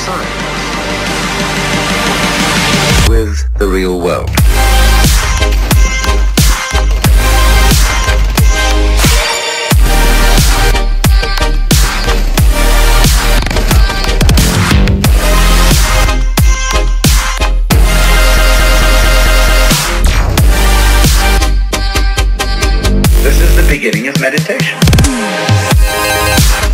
outside, with the real world. This is the beginning of meditation.